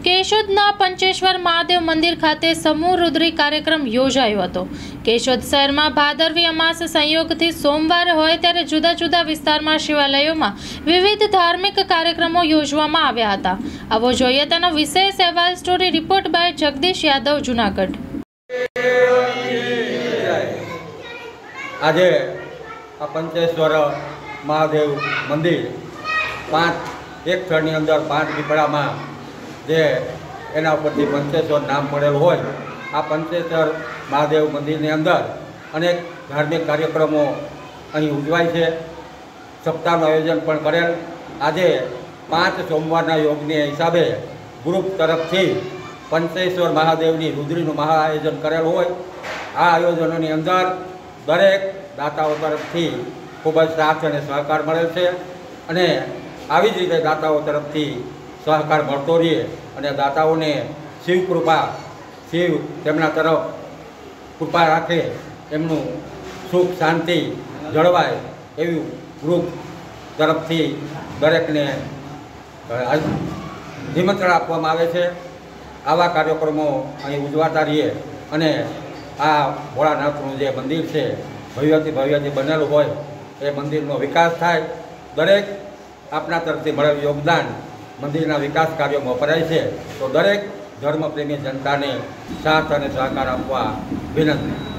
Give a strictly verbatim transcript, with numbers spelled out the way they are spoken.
કેશોદના પંચેશ્વર મહાદેવ મંદિર ખાતે સમૂહ રુદ્રી કાર્યક્રમ યોજાયો હતો। કેશોદ શહેરમાં ભાદરવી અમાસ સંયોગથી સોમવાર હોય ત્યારે જુદા જુદા વિસ્તારમાં શિવાલયોમાં વિવિધ ધાર્મિક કાર્યક્રમો યોજવામાં આવ્યા હતા। આવો જોઈએ તેનો વિશેષ અહેવાલ story report by Jagdish Yadav, Junagadh. આજે આ પંચેશ્વર મહાદેવ મંદિર પાંચ એક સ્થળની અંદર પાંચ પીપળામાં જે એના ઉપરથી પંચેશ્વર નામ પડેલું હોય આ પંચેશ્વર મહાદેવ મંદિરની અંદર અનેક ધાર્મિક કાર્યક્રમો અહીં ઉજવાય છે। સપ્તાહનું આયોજન પણ કરેલ। આજે પાંચ સોમવારના યોગને હિસાબે ગ્રુપ તરફથી પંચેશ્વર મહાદેવની રુદ્રીનું મહા આયોજન કરેલું હોય। આ આયોજનોની અંદર દરેક દાતાઓ તરફથી ખૂબ જ સાથ અને સહકાર મળેલ છે અને આવી જ રીતે દાતાઓ તરફથી સહકાર મળતો રહે અને દાતાઓને શિવ કૃપા શિવ તેમના તરફ કૃપા રાખે, એમનું સુખ શાંતિ જળવાય એવું ગ્રુપ તરફથી દરેકને નિમંત્રણ આપવામાં આવે છે। આવા કાર્યક્રમો અહીં ઉજવાતા રહીએ અને આ ભોળાનાથનું જે મંદિર છે ભવ્યથી ભવ્યથી બનેલું હોય એ મંદિરનો વિકાસ થાય। દરેક આપના તરફથી મળેલું યોગદાન મંદિરના વિકાસ કાર્યોમાં વપરાય છે, તો દરેક ધર્મપ્રેમી જનતાને સાથ અને સહકાર આપવા વિનંતી।